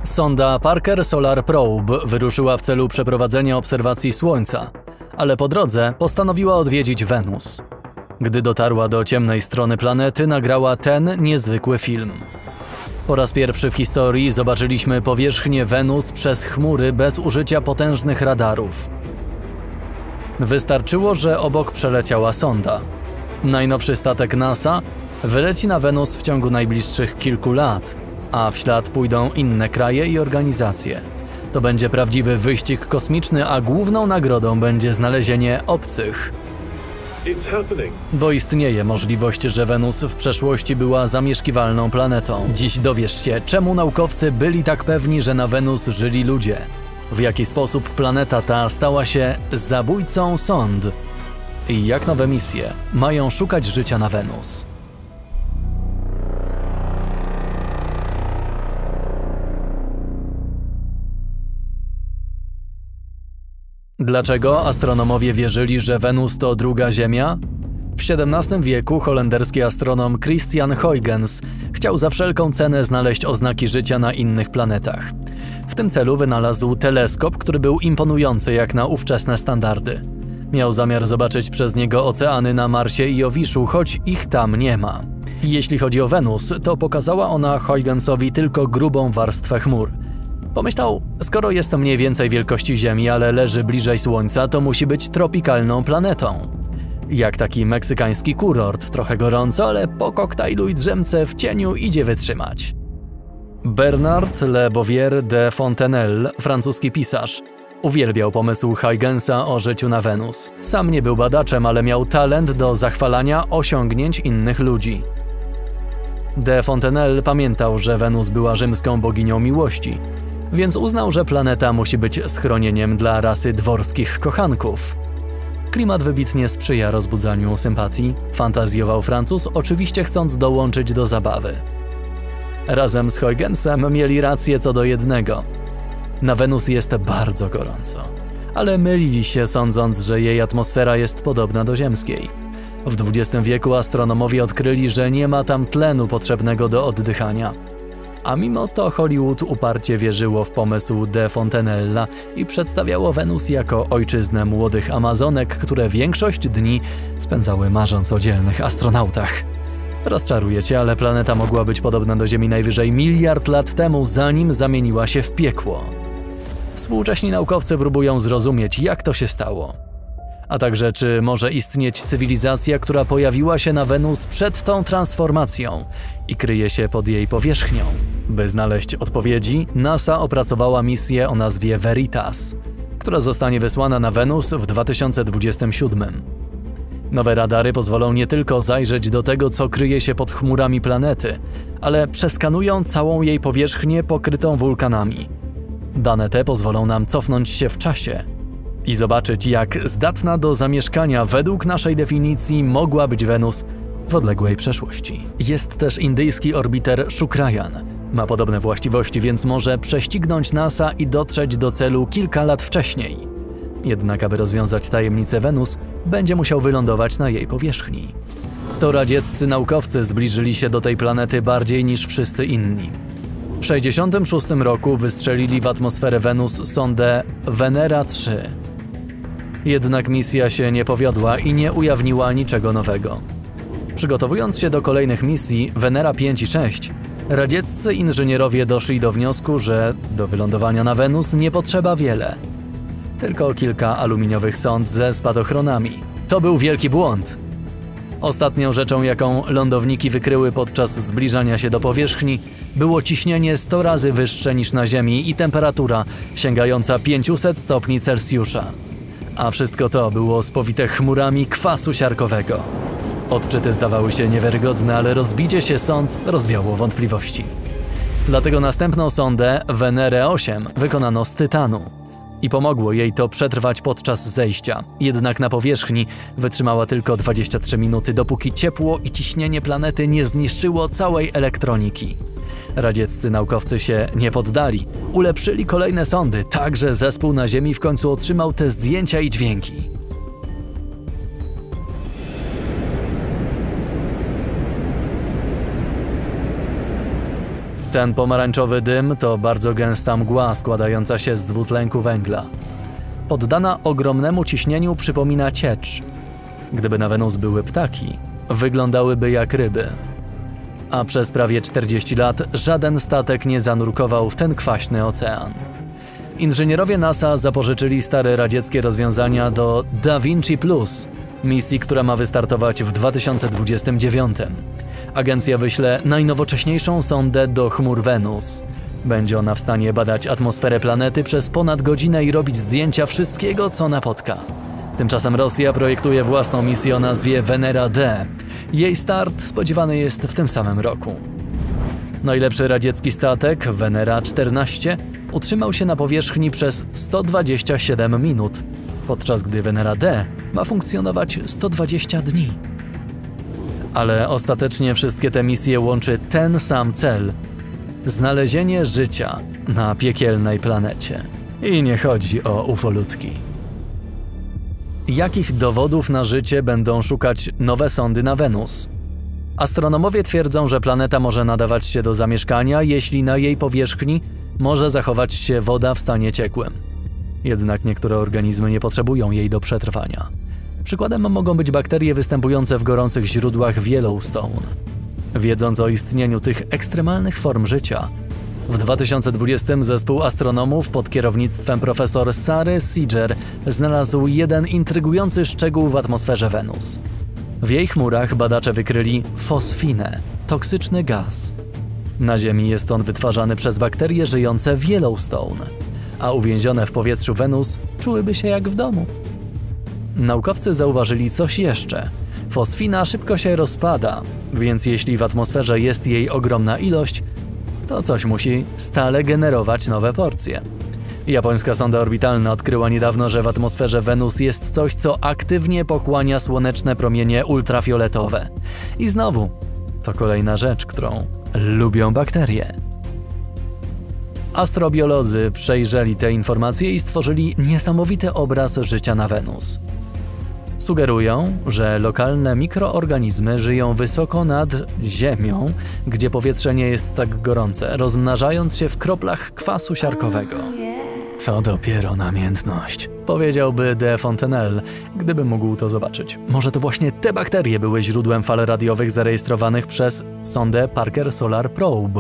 Sonda Parker Solar Probe wyruszyła w celu przeprowadzenia obserwacji Słońca, ale po drodze postanowiła odwiedzić Wenus. Gdy dotarła do ciemnej strony planety, nagrała ten niezwykły film. Po raz pierwszy w historii zobaczyliśmy powierzchnię Wenus przez chmury bez użycia potężnych radarów. Wystarczyło, że obok przeleciała sonda. Najnowszy statek NASA wyleci na Wenus w ciągu najbliższych kilku lat, a w ślad pójdą inne kraje i organizacje. To będzie prawdziwy wyścig kosmiczny, a główną nagrodą będzie znalezienie obcych. Bo istnieje możliwość, że Wenus w przeszłości była zamieszkiwalną planetą. Dziś dowiesz się, czemu naukowcy byli tak pewni, że na Wenus żyli ludzie. W jaki sposób planeta ta stała się zabójcą sond. I jak nowe misje mają szukać życia na Wenus. Dlaczego astronomowie wierzyli, że Wenus to druga Ziemia? W XVII wieku holenderski astronom Christian Huygens chciał za wszelką cenę znaleźć oznaki życia na innych planetach. W tym celu wynalazł teleskop, który był imponujący jak na ówczesne standardy. Miał zamiar zobaczyć przez niego oceany na Marsie i Jowiszu, choć ich tam nie ma. Jeśli chodzi o Wenus, to pokazała ona Huygensowi tylko grubą warstwę chmur. Pomyślał, skoro jest to mniej więcej wielkości Ziemi, ale leży bliżej Słońca, to musi być tropikalną planetą. Jak taki meksykański kurort, trochę gorąco, ale po koktajlu i drzemce w cieniu idzie wytrzymać. Bernard Le Bovier de Fontenelle, francuski pisarz, uwielbiał pomysł Huygensa o życiu na Wenus. Sam nie był badaczem, ale miał talent do zachwalania osiągnięć innych ludzi. De Fontenelle pamiętał, że Wenus była rzymską boginią miłości, więc uznał, że planeta musi być schronieniem dla rasy dworskich kochanków. Klimat wybitnie sprzyja rozbudzaniu sympatii, fantazjował Francuz, oczywiście chcąc dołączyć do zabawy. Razem z Huygensem mieli rację co do jednego. Na Wenus jest bardzo gorąco, ale mylili się, sądząc, że jej atmosfera jest podobna do ziemskiej. W XX wieku astronomowie odkryli, że nie ma tam tlenu potrzebnego do oddychania. A mimo to Hollywood uparcie wierzyło w pomysł de Fontenella i przedstawiało Wenus jako ojczyznę młodych Amazonek, które większość dni spędzały marząc o dzielnych astronautach. Rozczaruję cię, ale planeta mogła być podobna do Ziemi najwyżej miliard lat temu, zanim zamieniła się w piekło. Współcześni naukowcy próbują zrozumieć, jak to się stało. A także, czy może istnieć cywilizacja, która pojawiła się na Wenus przed tą transformacją i kryje się pod jej powierzchnią. By znaleźć odpowiedzi, NASA opracowała misję o nazwie Veritas, która zostanie wysłana na Wenus w 2027. Nowe radary pozwolą nie tylko zajrzeć do tego, co kryje się pod chmurami planety, ale przeskanują całą jej powierzchnię pokrytą wulkanami. Dane te pozwolą nam cofnąć się w czasie i zobaczyć, jak zdatna do zamieszkania według naszej definicji mogła być Wenus w odległej przeszłości. Jest też indyjski orbiter Shukrayan. Ma podobne właściwości, więc może prześcignąć NASA i dotrzeć do celu kilka lat wcześniej. Jednak aby rozwiązać tajemnicę Wenus, będzie musiał wylądować na jej powierzchni. To radzieccy naukowcy zbliżyli się do tej planety bardziej niż wszyscy inni. W 1966 roku wystrzelili w atmosferę Wenus sondę Venera 3. Jednak misja się nie powiodła i nie ujawniła niczego nowego. Przygotowując się do kolejnych misji Venera 5 i 6, radzieccy inżynierowie doszli do wniosku, że do wylądowania na Wenus nie potrzeba wiele. Tylko kilka aluminiowych sond ze spadochronami. To był wielki błąd. Ostatnią rzeczą, jaką lądowniki wykryły podczas zbliżania się do powierzchni, było ciśnienie 100 razy wyższe niż na Ziemi i temperatura sięgająca 500 stopni Celsjusza. A wszystko to było spowite chmurami kwasu siarkowego. Odczyty zdawały się niewiarygodne, ale rozbicie się sond rozwiało wątpliwości. Dlatego następną sondę, Venerę 8, wykonano z tytanu. I pomogło jej to przetrwać podczas zejścia. Jednak na powierzchni wytrzymała tylko 23 minuty, dopóki ciepło i ciśnienie planety nie zniszczyło całej elektroniki. Radzieccy naukowcy się nie poddali. Ulepszyli kolejne sondy, tak że zespół na Ziemi w końcu otrzymał te zdjęcia i dźwięki. Ten pomarańczowy dym to bardzo gęsta mgła składająca się z dwutlenku węgla. Poddana ogromnemu ciśnieniu przypomina ciecz. Gdyby na Wenus były ptaki, wyglądałyby jak ryby. A przez prawie 40 lat żaden statek nie zanurkował w ten kwaśny ocean. Inżynierowie NASA zapożyczyli stare radzieckie rozwiązania do Da Vinci Plus, misji, która ma wystartować w 2029. Agencja wyśle najnowocześniejszą sondę do chmur Wenus. Będzie ona w stanie badać atmosferę planety przez ponad godzinę i robić zdjęcia wszystkiego, co napotka. Tymczasem Rosja projektuje własną misję o nazwie Venera D. Jej start spodziewany jest w tym samym roku. Najlepszy radziecki statek, Venera 14, utrzymał się na powierzchni przez 127 minut, podczas gdy Venera D ma funkcjonować 120 dni. Ale ostatecznie wszystkie te misje łączy ten sam cel – znalezienie życia na piekielnej planecie. I nie chodzi o ufolutki. Jakich dowodów na życie będą szukać nowe sondy na Wenus? Astronomowie twierdzą, że planeta może nadawać się do zamieszkania, jeśli na jej powierzchni może zachować się woda w stanie ciekłym. Jednak niektóre organizmy nie potrzebują jej do przetrwania. Przykładem mogą być bakterie występujące w gorących źródłach w Yellowstone. Wiedząc o istnieniu tych ekstremalnych form życia, w 2020 zespół astronomów pod kierownictwem profesor Sary Seeger znalazł jeden intrygujący szczegół w atmosferze Wenus. W jej chmurach badacze wykryli fosfinę, toksyczny gaz. Na Ziemi jest on wytwarzany przez bakterie żyjące w Yellowstone, a uwięzione w powietrzu Wenus czułyby się jak w domu. Naukowcy zauważyli coś jeszcze. Fosfina szybko się rozpada, więc jeśli w atmosferze jest jej ogromna ilość, to coś musi stale generować nowe porcje. Japońska sonda orbitalna odkryła niedawno, że w atmosferze Wenus jest coś, co aktywnie pochłania słoneczne promienie ultrafioletowe. I znowu, to kolejna rzecz, którą lubią bakterie. Astrobiolodzy przejrzeli te informacje i stworzyli niesamowity obraz życia na Wenus. Sugerują, że lokalne mikroorganizmy żyją wysoko nad Ziemią, gdzie powietrze nie jest tak gorące, rozmnażając się w kroplach kwasu siarkowego. Co dopiero namiętność, powiedziałby de Fontenelle, gdyby mógł to zobaczyć. Może to właśnie te bakterie były źródłem fal radiowych zarejestrowanych przez sondę Parker Solar Probe.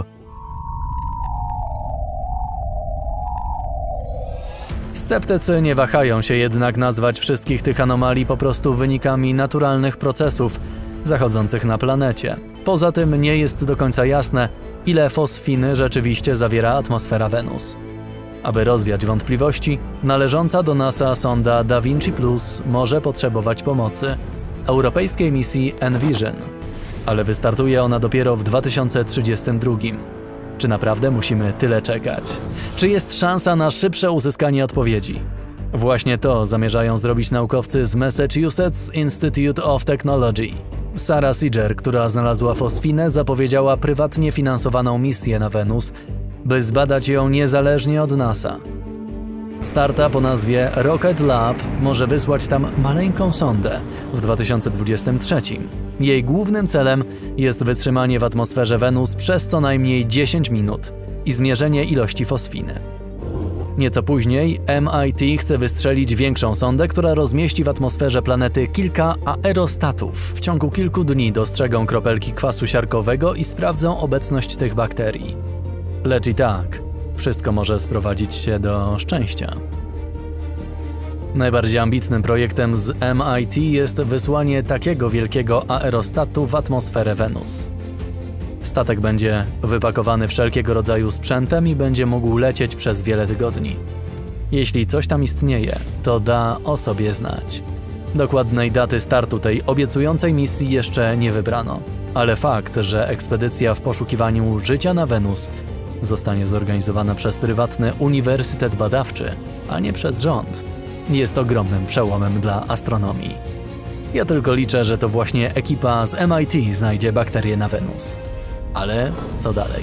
Sceptycy nie wahają się jednak nazwać wszystkich tych anomalii po prostu wynikami naturalnych procesów zachodzących na planecie. Poza tym nie jest do końca jasne, ile fosfiny rzeczywiście zawiera atmosfera Wenus. Aby rozwiać wątpliwości, należąca do NASA sonda Da Vinci Plus może potrzebować pomocy europejskiej misji Envision, ale wystartuje ona dopiero w 2032. Czy naprawdę musimy tyle czekać? Czy jest szansa na szybsze uzyskanie odpowiedzi? Właśnie to zamierzają zrobić naukowcy z Massachusetts Institute of Technology. Sara Seeger, która znalazła fosfinę, zapowiedziała prywatnie finansowaną misję na Wenus, by zbadać ją niezależnie od NASA. Startup o nazwie Rocket Lab może wysłać tam maleńką sondę w 2023. Jej głównym celem jest wytrzymanie w atmosferze Wenus przez co najmniej 10 minut i zmierzenie ilości fosfiny. Nieco później MIT chce wystrzelić większą sondę, która rozmieści w atmosferze planety kilka aerostatów. W ciągu kilku dni dostrzegą kropelki kwasu siarkowego i sprawdzą obecność tych bakterii. Lecz i tak, wszystko może sprowadzić się do szczęścia. Najbardziej ambitnym projektem z MIT jest wysłanie takiego wielkiego aerostatu w atmosferę Wenus. Statek będzie wypakowany wszelkiego rodzaju sprzętem i będzie mógł lecieć przez wiele tygodni. Jeśli coś tam istnieje, to da o sobie znać. Dokładnej daty startu tej obiecującej misji jeszcze nie wybrano, ale fakt, że ekspedycja w poszukiwaniu życia na Wenus zostanie zorganizowana przez prywatny uniwersytet badawczy, a nie przez rząd, jest ogromnym przełomem dla astronomii. Ja tylko liczę, że to właśnie ekipa z MIT znajdzie bakterie na Wenus. Ale co dalej?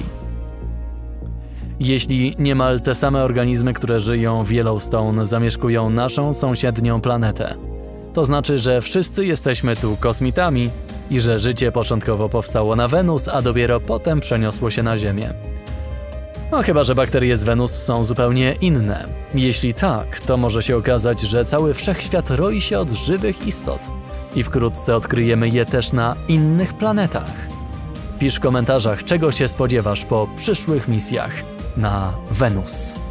Jeśli niemal te same organizmy, które żyją w Yellowstone, zamieszkują naszą sąsiednią planetę, to znaczy, że wszyscy jesteśmy tu kosmitami i że życie początkowo powstało na Wenus, a dopiero potem przeniosło się na Ziemię. No chyba że bakterie z Wenus są zupełnie inne. Jeśli tak, to może się okazać, że cały wszechświat roi się od żywych istot i wkrótce odkryjemy je też na innych planetach. Pisz w komentarzach, czego się spodziewasz po przyszłych misjach na Wenus.